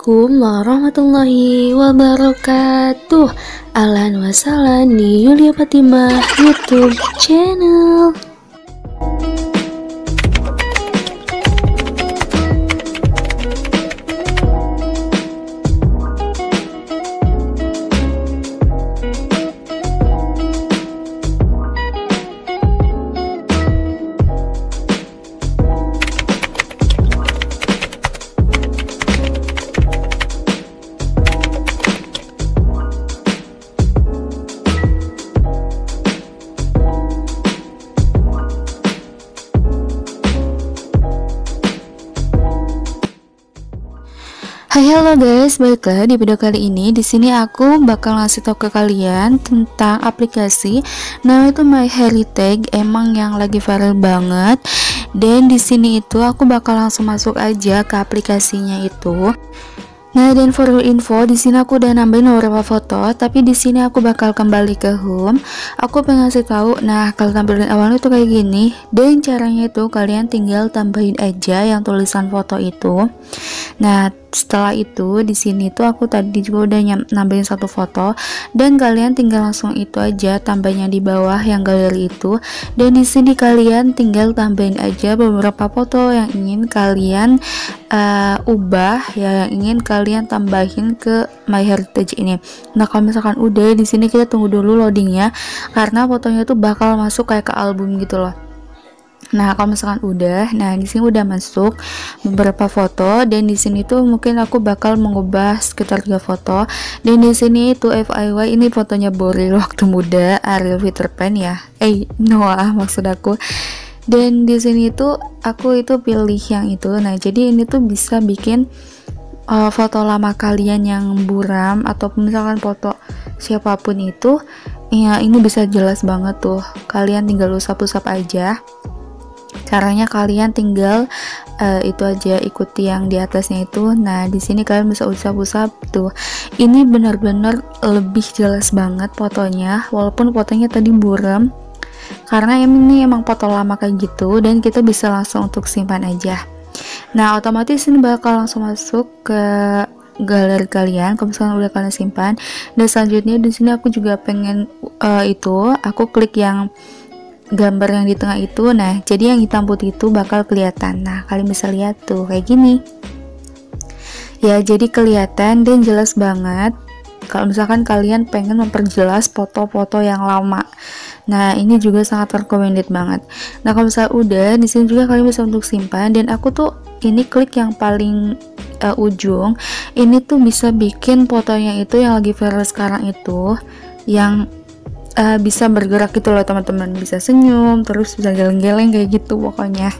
Assalamualaikum warahmatullahi wabarakatuh. Ahlan wa sahlan di Yulia Fatimah YouTube channel. Hai, halo guys, baiklah di video kali ini di sini aku bakal ngasih tau ke kalian tentang aplikasi namanya itu MyHeritage, emang yang lagi viral banget. Dan di sini itu aku bakal langsung masuk aja ke aplikasinya itu. Nah, dan for your info, di sini aku udah nambahin beberapa foto, tapi di sini aku bakal kembali ke home. Aku pengen ngasih tahu, nah kalau tampilan awalnya tuh kayak gini, dan caranya itu kalian tinggal tambahin aja yang tulisan foto itu. Nah, setelah itu di sini tuh aku tadi juga udah nambahin satu foto, dan kalian tinggal langsung itu aja tambahnya di bawah yang galeri itu. Dan di sini kalian tinggal tambahin aja beberapa foto yang ingin kalian ubah ya, yang ingin kalian tambahin ke MyHeritage ini. Nah, kalau misalkan udah, di sini kita tunggu dulu loadingnya karena fotonya tuh bakal masuk kayak ke album gitu loh. Nah, kalau misalkan udah, nah di sini udah masuk beberapa foto, dan di sini tuh mungkin aku bakal mengubah sekitar 3 foto. Dan di sini tuh FYI, ini fotonya Boril waktu muda, Ariel Peter Pan ya. Noah maksud aku. Dan di sini tuh aku itu pilih yang itu. Nah, jadi ini tuh bisa bikin foto lama kalian yang buram ataupun misalkan foto siapapun itu ya, ini bisa jelas banget tuh. Kalian tinggal usap-usap aja. Caranya kalian tinggal itu aja, ikuti yang di atasnya itu. Nah, di sini kalian bisa usap-usap tuh. Ini benar-benar lebih jelas banget fotonya, walaupun fotonya tadi buram. Karena ini emang foto lama kayak gitu, dan kita bisa langsung untuk simpan aja. Nah, otomatis ini bakal langsung masuk ke galeri kalian kalau misalkan udah kalian simpan. Dan selanjutnya di sini aku juga pengen aku klik yang gambar yang di tengah itu. Nah, jadi yang hitam putih itu bakal kelihatan. Nah, kalian bisa lihat tuh kayak gini ya, jadi kelihatan dan jelas banget kalau misalkan kalian pengen memperjelas foto-foto yang lama. Nah, ini juga sangat recommended banget. Nah, kalau misalnya udah, di sini juga kalian bisa untuk simpan. Dan aku tuh ini klik yang paling ujung. Ini tuh bisa bikin fotonya itu yang lagi viral sekarang itu, yang bisa bergerak gitu loh teman-teman, bisa senyum, terus bisa geleng-geleng kayak gitu pokoknya.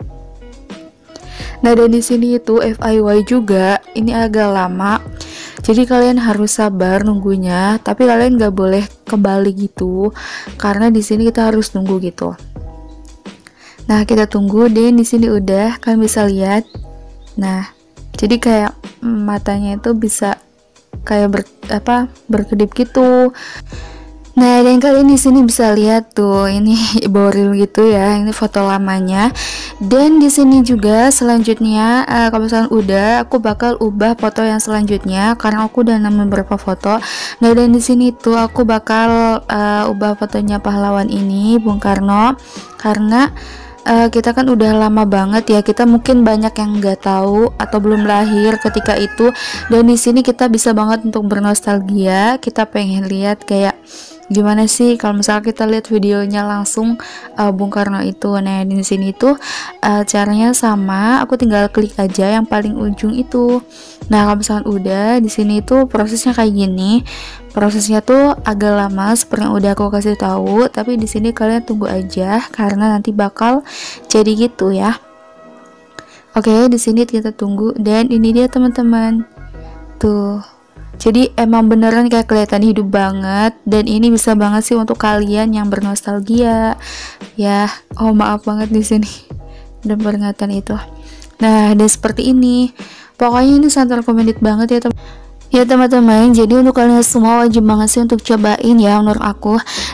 Nah, dan di sini itu FYI juga ini agak lama. Jadi kalian harus sabar nunggunya, tapi kalian nggak boleh kembali gitu, karena di sini kita harus nunggu gitu. Nah, kita tunggu, dan di sini udah kalian bisa lihat. Nah, jadi kayak matanya itu bisa kayak berkedip gitu. Nah, dan kalian di sini bisa lihat tuh, ini Boril gitu ya, ini foto lamanya. Dan di sini juga selanjutnya kalau misalnya udah, aku bakal ubah foto yang selanjutnya karena aku udah nambah beberapa foto. Nah, dan di sini tuh aku bakal ubah fotonya pahlawan ini, Bung Karno, karena kita kan udah lama banget ya, kita mungkin banyak yang nggak tahu atau belum lahir ketika itu. Dan di sini kita bisa banget untuk bernostalgia, kita pengen lihat kayak gimana sih kalau misalnya kita lihat videonya langsung Bung Karno itu. Nah, di sini tuh caranya sama, aku tinggal klik aja yang paling ujung itu. Nah, kalau misalnya udah, di sini tuh prosesnya kayak gini. Prosesnya tuh agak lama seperti yang udah aku kasih tahu, tapi di sini kalian tunggu aja karena nanti bakal jadi gitu ya. Oke, di sini kita tunggu, dan ini dia teman-teman. Tuh. Jadi emang beneran kayak kelihatan hidup banget, dan ini bisa banget sih untuk kalian yang bernostalgia ya. Maaf banget di sini dan peringatan itu. Nah, dan seperti ini. Pokoknya ini sangat recommended banget ya teman-teman. Ya teman-teman, jadi untuk kalian semua wajib banget sih untuk cobain ya menurut aku.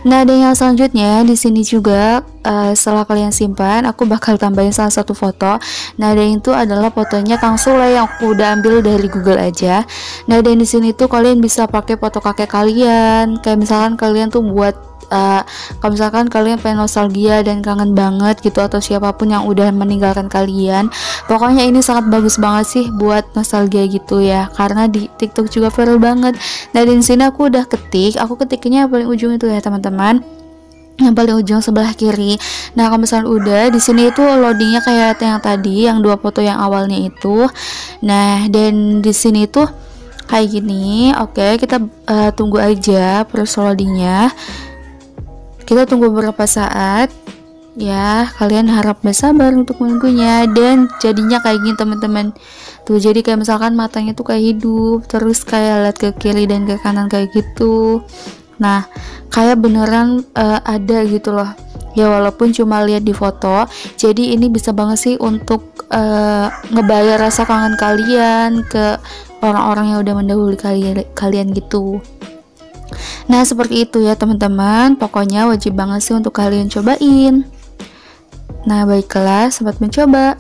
Nah, dan yang selanjutnya di sini juga setelah kalian simpan, aku bakal tambahin salah satu foto. Nah, dan itu adalah fotonya Kang Sule yang aku udah ambil dari Google aja. Nah, dan di sini tuh kalian bisa pakai foto kakek kalian. Kayak misalkan kalian tuh buat kalau misalkan kalian pengen nostalgia dan kangen banget gitu, atau siapapun yang udah meninggalkan kalian, pokoknya ini sangat bagus banget sih buat nostalgia gitu ya, karena di TikTok juga viral banget. Nah, di sini aku udah aku ketiknya paling ujung itu ya teman-teman, yang paling ujung sebelah kiri. Nah, kalau misalnya udah di sini itu loadingnya kayak yang tadi, yang dua foto yang awalnya itu. Nah, dan di sini tuh kayak gini. Oke, kita tunggu aja proses loadingnya. Kita tunggu beberapa saat ya, kalian harap bersabar untuk menunggunya. Dan jadinya kayak gini teman-teman tuh, jadi kayak misalkan matanya tuh kayak hidup, terus kayak lihat ke kiri dan ke kanan kayak gitu. Nah, kayak beneran ada gitu loh ya, walaupun cuma lihat di foto. Jadi ini bisa banget sih untuk ngebayar rasa kangen kalian ke orang-orang yang udah mendahului kalian gitu. Nah, seperti itu ya teman-teman, pokoknya wajib banget sih untuk kalian cobain. Nah, baiklah, selamat mencoba.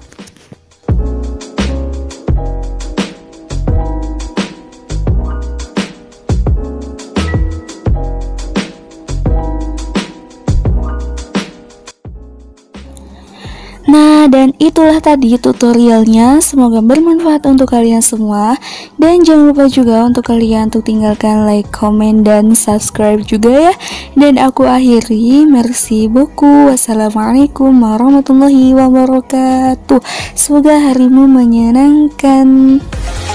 Nah, dan itulah tadi tutorialnya, semoga bermanfaat untuk kalian semua. Dan jangan lupa juga untuk kalian untuk tinggalkan like, comment, dan subscribe juga ya. Dan aku akhiri, merci beaucoup, wassalamualaikum warahmatullahi wabarakatuh. Semoga harimu menyenangkan.